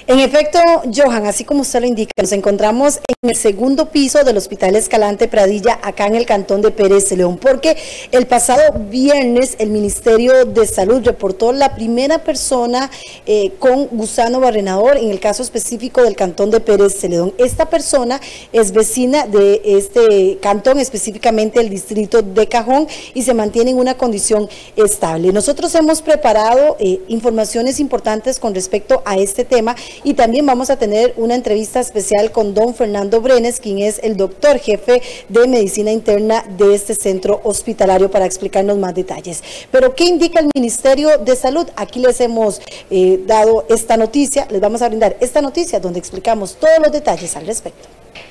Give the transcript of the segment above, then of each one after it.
En efecto, Johan, así como usted lo indica, nos encontramos en el segundo piso del Hospital Escalante Pradilla, acá en el cantón de Pérez de León, porque el pasado viernes el Ministerio de Salud reportó la primera persona con gusano barrenador, en el caso específico del cantón de Pérez de León. Esta persona es vecina de este cantón, específicamente el distrito de Cajón, y se mantiene en una condición estable. Nosotros hemos preparado informaciones importantes con respecto a este tema, y también vamos a tener una entrevista especial con don Fernando Brenes, quien es el doctor jefe de medicina interna de este centro hospitalario, para explicarnos más detalles. Pero ¿qué indica el Ministerio de Salud? Aquí les hemos dado esta noticia, les vamos a brindar esta noticia donde explicamos todos los detalles al respecto.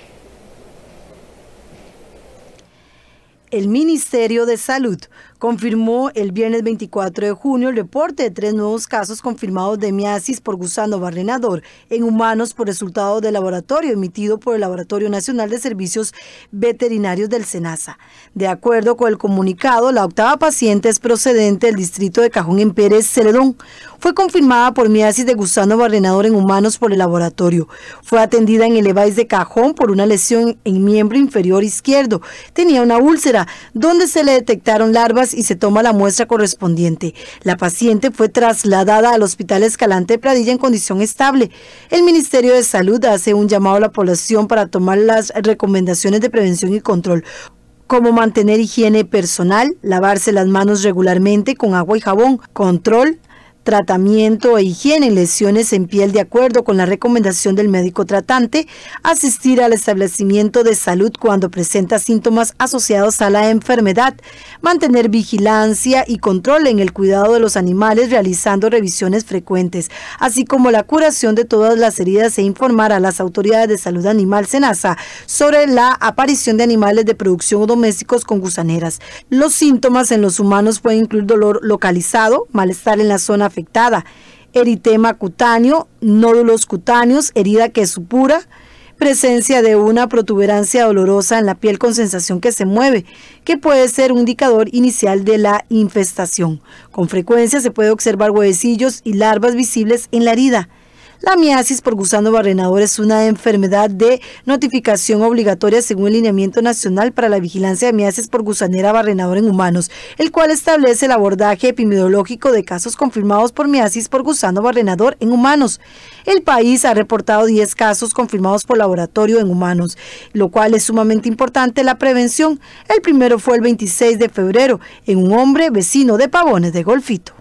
El Ministerio de Salud confirmó el viernes 24 de junio el reporte de 3 nuevos casos confirmados de miasis por gusano barrenador en humanos por resultado de laboratorio emitido por el Laboratorio Nacional de Servicios Veterinarios del SENASA. De acuerdo con el comunicado, la octava paciente es procedente del distrito de Cajón en Pérez de León. Fue confirmada por miasis de gusano barrenador en humanos por el laboratorio. Fue atendida en el EVAIS de Cajón por una lesión en miembro inferior izquierdo. Tenía una úlcera donde se le detectaron larvas y se toma la muestra correspondiente. La paciente fue trasladada al Hospital Escalante Pradilla en condición estable. El Ministerio de Salud hace un llamado a la población para tomar las recomendaciones de prevención y control, como mantener higiene personal, lavarse las manos regularmente con agua y jabón, control, tratamiento e higiene en lesiones en piel de acuerdo con la recomendación del médico tratante, asistir al establecimiento de salud cuando presenta síntomas asociados a la enfermedad, mantener vigilancia y control en el cuidado de los animales realizando revisiones frecuentes, así como la curación de todas las heridas e informar a las autoridades de salud animal SENASA sobre la aparición de animales de producción o domésticos con gusaneras. Los síntomas en los humanos pueden incluir dolor localizado, malestar en la zona afectada, eritema cutáneo, nódulos cutáneos, herida que supura, presencia de una protuberancia dolorosa en la piel con sensación que se mueve, que puede ser un indicador inicial de la infestación. Con frecuencia se puede observar huevecillos y larvas visibles en la herida. La miasis por gusano barrenador es una enfermedad de notificación obligatoria según el Lineamiento Nacional para la Vigilancia de Miasis por Gusanera Barrenador en Humanos, el cual establece el abordaje epidemiológico de casos confirmados por miasis por gusano barrenador en humanos. El país ha reportado 10 casos confirmados por laboratorio en humanos, lo cual es sumamente importante la prevención. El primero fue el 26 de febrero en un hombre vecino de Pavones de Golfito.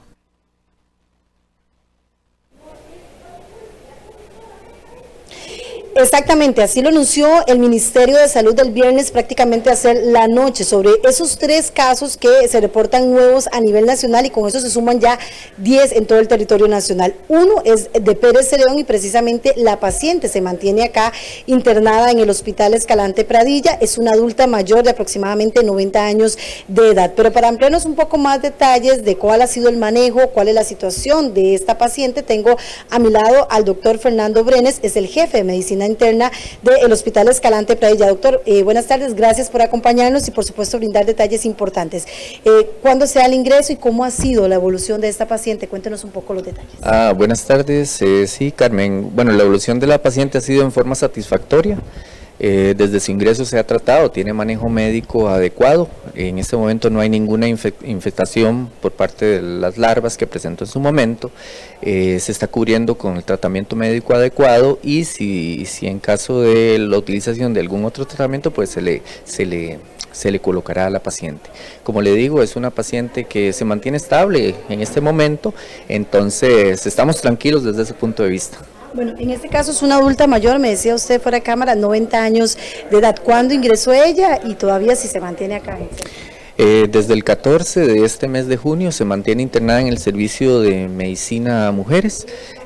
Exactamente, así lo anunció el Ministerio de Salud el viernes, prácticamente hacia la noche, sobre esos 3 casos que se reportan nuevos a nivel nacional, y con eso se suman ya 10 en todo el territorio nacional. Uno es de Pérez de León y precisamente la paciente se mantiene acá internada en el Hospital Escalante Pradilla. Es una adulta mayor de aproximadamente 90 años de edad. Pero para ampliarnos un poco más detalles de cuál ha sido el manejo, cuál es la situación de esta paciente, tengo a mi lado al doctor Fernando Brenes, es el jefe de medicina interna del Hospital Escalante Pradilla. Doctor, buenas tardes, gracias por acompañarnos y por supuesto brindar detalles importantes. ¿Cuándo se da el ingreso y cómo ha sido la evolución de esta paciente? Cuéntenos un poco los detalles. Buenas tardes, sí, Carmen. Bueno, la evolución de la paciente ha sido en forma satisfactoria. Desde su ingreso se ha tratado, tiene manejo médico adecuado. En este momento no hay ninguna infestación por parte de las larvas que presentó en su momento. Se está cubriendo con el tratamiento médico adecuado, y si en caso de la utilización de algún otro tratamiento, pues se le colocará a la paciente. Como le digo, es una paciente que se mantiene estable en este momento, entonces estamos tranquilos desde ese punto de vista. Bueno, en este caso es una adulta mayor, me decía usted fuera de cámara, 90 años de edad. ¿Cuándo ingresó ella y todavía si se mantiene acá? Desde el 14 de este mes de junio se mantiene internada en el servicio de medicina a mujeres,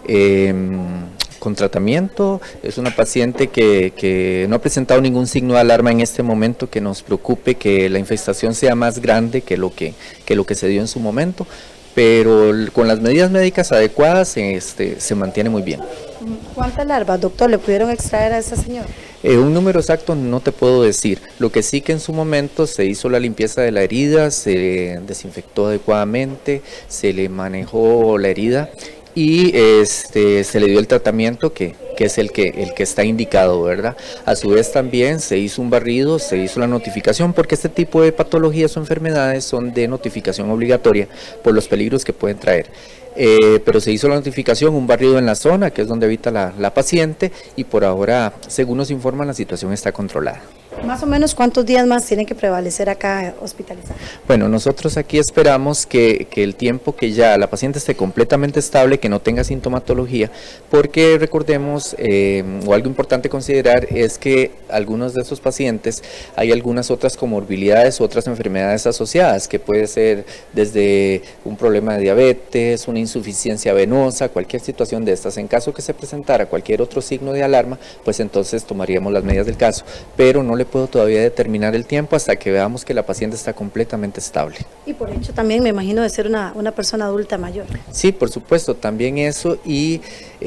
con tratamiento. Es una paciente que no ha presentado ningún signo de alarma en este momento que nos preocupe que la infestación sea más grande que lo que se dio en su momento, pero con las medidas médicas adecuadas se mantiene muy bien. ¿Cuántas larvas, doctor, le pudieron extraer a esa señora? Un número exacto no te puedo decir. Lo que sí que en su momento se hizo la limpieza de la herida, se desinfectó adecuadamente, se le manejó la herida y se le dio el tratamiento que es el que está indicado, ¿verdad? A su vez también se hizo un barrido, se hizo la notificación, porque este tipo de patologías o enfermedades son de notificación obligatoria por los peligros que pueden traer. Pero se hizo la notificación, un barrido en la zona, que es donde habita la paciente, y por ahora, según nos informan, la situación está controlada. Más o menos, ¿cuántos días más tienen que prevalecer acá hospitalizada? Bueno, nosotros aquí esperamos que el tiempo que ya la paciente esté completamente estable, que no tenga sintomatología, porque recordemos, o algo importante considerar, es que algunos de esos pacientes hay algunas otras comorbilidades, otras enfermedades asociadas, que puede ser desde un problema de diabetes, una insuficiencia venosa, cualquier situación de estas. En caso que se presentara cualquier otro signo de alarma, pues entonces tomaríamos las medidas del caso, pero no le puedo todavía determinar el tiempo hasta que veamos que la paciente está completamente estable. Y por hecho también me imagino de ser una persona adulta mayor. Sí, por supuesto, también eso, y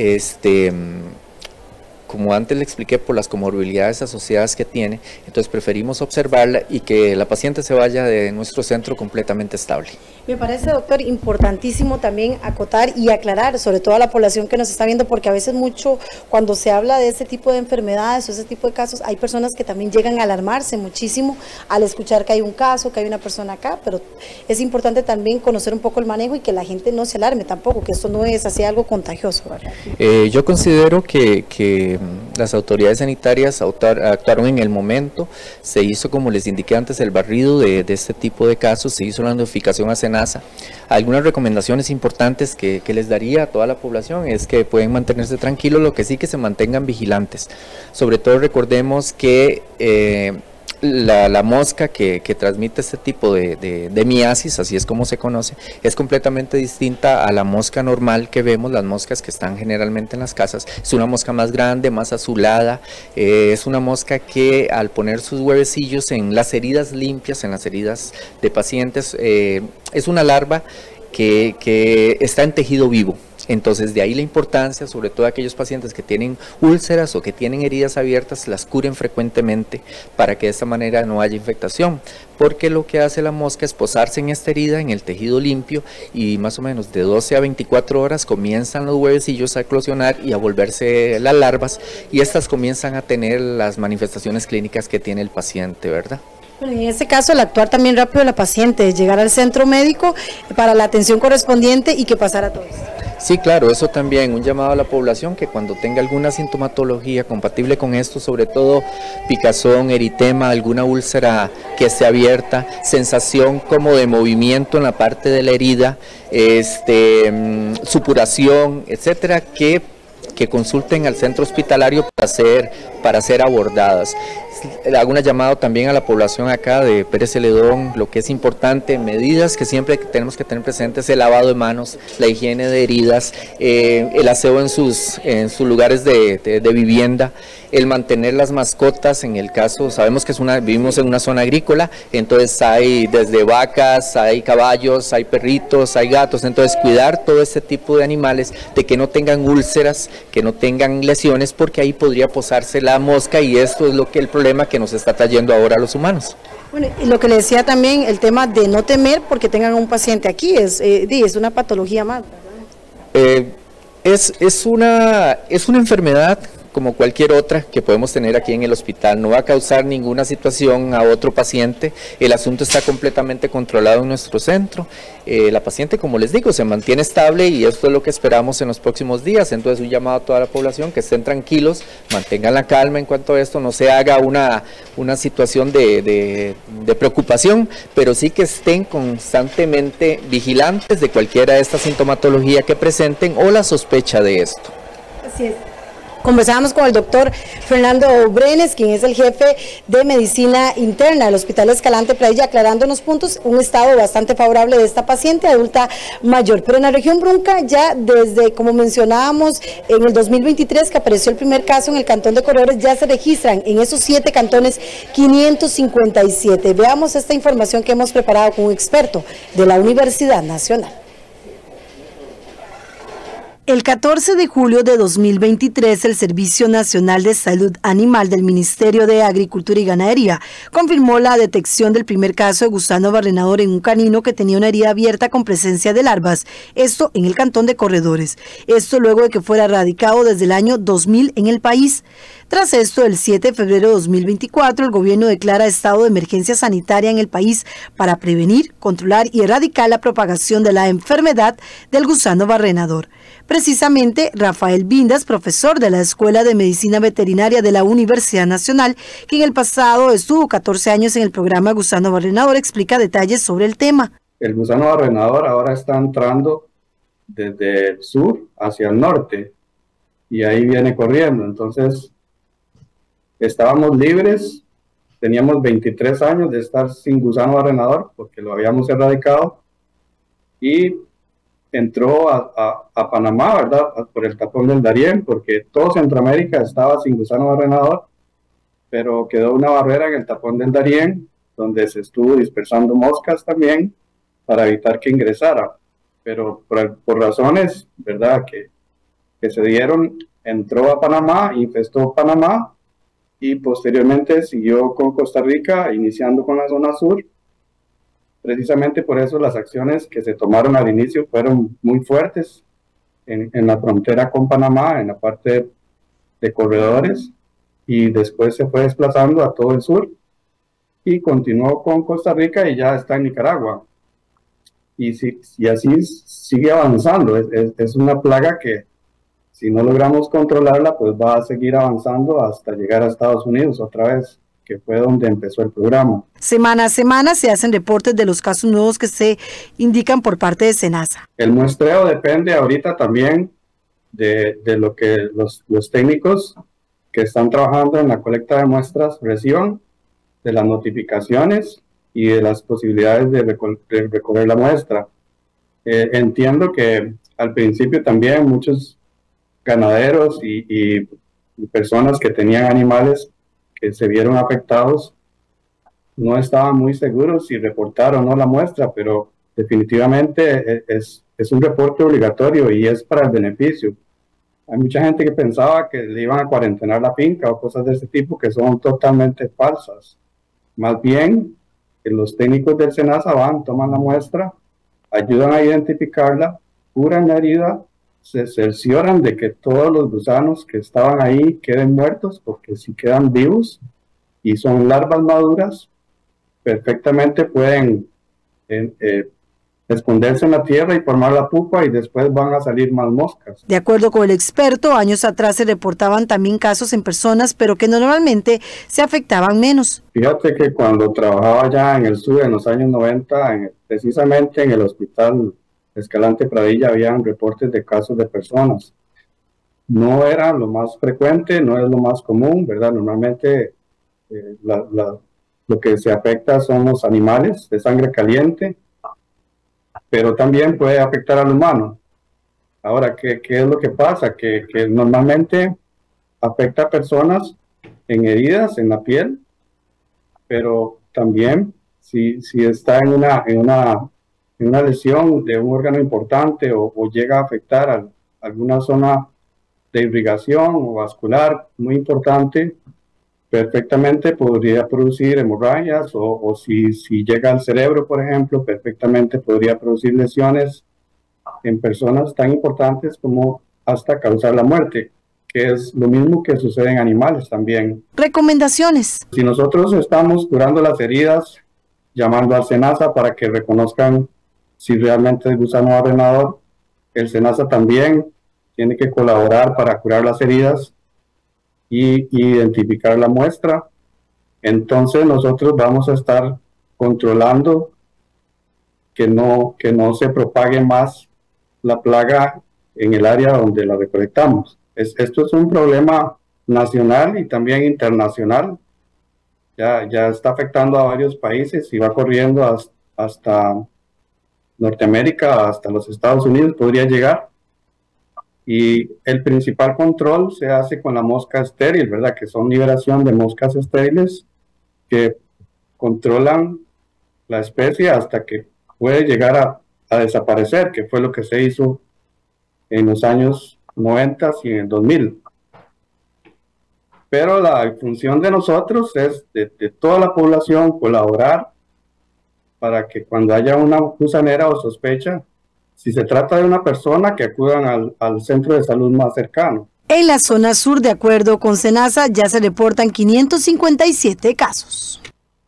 como antes le expliqué, por las comorbilidades asociadas que tiene, entonces preferimos observarla y que la paciente se vaya de nuestro centro completamente estable. Me parece, doctor, importantísimo también acotar y aclarar, sobre todo a la población que nos está viendo, porque a veces mucho, cuando se habla de este tipo de enfermedades o ese tipo de casos, hay personas que también llegan a alarmarse muchísimo al escuchar que hay un caso, que hay una persona acá, pero es importante también conocer un poco el manejo y que la gente no se alarme tampoco, que esto no es así algo contagioso, ¿verdad? Yo considero que las autoridades sanitarias actuaron en el momento, se hizo, como les indiqué antes, el barrido de este tipo de casos, se hizo la notificación a SENASA. Algunas recomendaciones importantes que les daría a toda la población es que pueden mantenerse tranquilos, lo que sí, que se mantengan vigilantes. Sobre todo recordemos que la mosca que transmite este tipo de miasis, así es como se conoce, es completamente distinta a la mosca normal que vemos, las moscas que están generalmente en las casas. Es una mosca más grande, más azulada, es una mosca que al poner sus huevecillos en las heridas limpias, en las heridas de pacientes, es una larva que está en tejido vivo. Entonces de ahí la importancia, sobre todo aquellos pacientes que tienen úlceras o que tienen heridas abiertas, las curen frecuentemente para que de esta manera no haya infectación, porque lo que hace la mosca es posarse en esta herida, en el tejido limpio, y más o menos de 12 a 24 horas comienzan los huevecillos a eclosionar y a volverse las larvas, y estas comienzan a tener las manifestaciones clínicas que tiene el paciente, ¿verdad? Bueno, en este caso, el actuar también rápido de la paciente, llegar al centro médico para la atención correspondiente y que pasara todo esto. Sí, claro, eso también, un llamado a la población que cuando tenga alguna sintomatología compatible con esto, sobre todo picazón, eritema, alguna úlcera que esté abierta, sensación como de movimiento en la parte de la herida, supuración, etcétera, que consulten al centro hospitalario para ser abordadas. Hago una llamada también a la población acá de Pérez Celedón, lo que es importante, medidas que siempre tenemos que tener presentes: el lavado de manos, la higiene de heridas, el aseo en sus lugares de vivienda, el mantener las mascotas. En el caso, sabemos que vivimos en una zona agrícola, entonces hay desde vacas, hay caballos, hay perritos, hay gatos, entonces cuidar todo este tipo de animales, de que no tengan úlceras, que no tengan lesiones, porque ahí podría posarse la mosca, y esto es el problema que nos está trayendo ahora a los humanos. Bueno, y lo que le decía también, el tema de no temer porque tengan un paciente aquí, es una patología más, ¿verdad? Es una enfermedad como cualquier otra que podemos tener aquí en el hospital, no va a causar ninguna situación a otro paciente, el asunto está completamente controlado en nuestro centro, la paciente, como les digo, se mantiene estable, y esto es lo que esperamos en los próximos días. Entonces un llamado a toda la población que estén tranquilos, mantengan la calma en cuanto a esto, no se haga una situación de preocupación, pero sí que estén constantemente vigilantes de cualquiera de estas sintomatologías que presenten o la sospecha de esto. Así es. Conversábamos con el doctor Fernando Brenes, quien es el jefe de medicina interna del Hospital Escalante Pradilla, aclarándonos puntos, un estado bastante favorable de esta paciente adulta mayor. Pero en la región Brunca, ya desde, como mencionábamos, en el 2023 que apareció el primer caso en el cantón de Corredores, ya se registran en esos 7 cantones 557. Veamos esta información que hemos preparado con un experto de la Universidad Nacional. El 14 de julio de 2023, el Servicio Nacional de Salud Animal del Ministerio de Agricultura y Ganadería confirmó la detección del primer caso de gusano barrenador en un canino que tenía una herida abierta con presencia de larvas, esto en el cantón de Corredores. Esto luego de que fuera erradicado desde el año 2000 en el país. Tras esto, el 7 de febrero de 2024, el gobierno declara estado de emergencia sanitaria en el país para prevenir, controlar y erradicar la propagación de la enfermedad del gusano barrenador. Precisamente, Rafael Vindas, profesor de la Escuela de Medicina Veterinaria de la Universidad Nacional, que en el pasado estuvo 14 años en el programa Gusano Barrenador, explica detalles sobre el tema. El gusano barrenador ahora está entrando desde el sur hacia el norte y ahí viene corriendo. Entonces, estábamos libres, teníamos 23 años de estar sin gusano barrenador porque lo habíamos erradicado y entró a Panamá, ¿verdad? Por el tapón del Darién, porque todo Centroamérica estaba sin gusano barrenador, pero quedó una barrera en el tapón del Darién, donde se estuvo dispersando moscas también para evitar que ingresara. Pero por razones, ¿verdad?, que se dieron, entró a Panamá, infestó Panamá, y posteriormente siguió con Costa Rica, iniciando con la zona sur. Precisamente por eso las acciones que se tomaron al inicio fueron muy fuertes en la frontera con Panamá, en la parte de Corredores, y después se fue desplazando a todo el sur y continuó con Costa Rica y ya está en Nicaragua. Y así sigue avanzando. Es una plaga que, si no logramos controlarla, pues va a seguir avanzando hasta llegar a Estados Unidos otra vez, que fue donde empezó el programa. Semana a semana se hacen reportes de los casos nuevos que se indican por parte de SENASA. El muestreo depende ahorita también de lo que los técnicos que están trabajando en la colecta de muestras reciban, de las notificaciones y de las posibilidades de recoger la muestra. Entiendo que al principio también muchos ganaderos y personas que tenían animales que se vieron afectados no estaban muy seguros si reportar o no la muestra, pero definitivamente es un reporte obligatorio y es para el beneficio. Hay mucha gente que pensaba que le iban a cuarentenar la finca o cosas de ese tipo que son totalmente falsas. Más bien, los técnicos del SENASA van, toman la muestra, ayudan a identificarla, curan la herida, se cercioran de que todos los gusanos que estaban ahí queden muertos, porque si quedan vivos y son larvas maduras, perfectamente pueden esconderse en la tierra y formar la pupa y después van a salir más moscas. De acuerdo con el experto, años atrás se reportaban también casos en personas, pero que normalmente se afectaban menos. Fíjate que cuando trabajaba ya en el sur en los años 90, precisamente en el hospital Escalante Pradilla, habían reportes de casos de personas. No era lo más frecuente, no es lo más común, ¿verdad? Normalmente lo que se afecta son los animales de sangre caliente, pero también puede afectar al humano. Ahora, ¿qué es lo que pasa? Que normalmente afecta a personas en heridas en la piel, pero también si está en una lesión de un órgano importante o llega a afectar a alguna zona de irrigación o vascular muy importante, perfectamente podría producir hemorragias o si llega al cerebro, por ejemplo, perfectamente podría producir lesiones en personas tan importantes como hasta causar la muerte, que es lo mismo que sucede en animales también. Recomendaciones. Si nosotros estamos curando las heridas, llamando al SENASA para que reconozcan si realmente es gusano barrenador, el SENASA también tiene que colaborar para curar las heridas y identificar la muestra. Entonces nosotros vamos a estar controlando que no se propague más la plaga en el área donde la recolectamos. Esto es un problema nacional y también internacional. Ya está afectando a varios países y va corriendo hasta Norteamérica, hasta los Estados Unidos podría llegar. Y el principal control se hace con la mosca estéril, ¿verdad? Que son liberación de moscas estériles que controlan la especie hasta que puede llegar a desaparecer, que fue lo que se hizo en los años 90 y en el 2000. Pero la función de nosotros es de toda la población colaborar para que cuando haya una gusanera o sospecha, si se trata de una persona, que acudan al centro de salud más cercano. En la zona sur, de acuerdo con SENASA, ya se reportan 557 casos.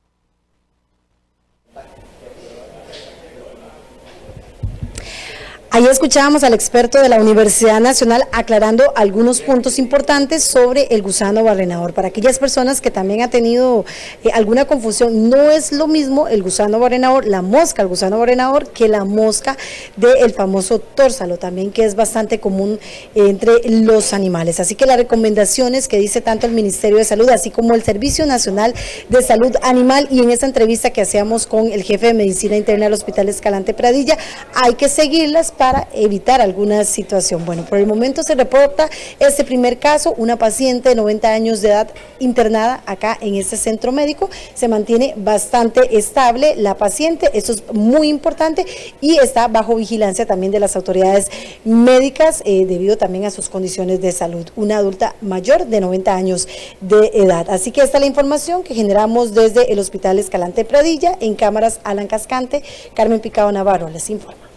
Ahí escuchábamos al experto de la Universidad Nacional aclarando algunos puntos importantes sobre el gusano barrenador. Para aquellas personas que también han tenido alguna confusión, no es lo mismo el gusano barrenador, la mosca, el gusano barrenador, que la mosca del famoso tórsalo, también que es bastante común entre los animales. Así que las recomendaciones que dice tanto el Ministerio de Salud, así como el Servicio Nacional de Salud Animal, y en esta entrevista que hacíamos con el jefe de Medicina Interna del Hospital Escalante Pradilla, hay que seguirlas para evitar alguna situación. Bueno, por el momento se reporta este primer caso, una paciente de 90 años de edad internada acá en este centro médico. Se mantiene bastante estable la paciente, eso es muy importante, y está bajo vigilancia también de las autoridades médicas debido también a sus condiciones de salud. Una adulta mayor de 90 años de edad. Así que esta es la información que generamos desde el Hospital Escalante Pradilla. En cámaras, Alan Cascante, Carmen Picado Navarro les informa.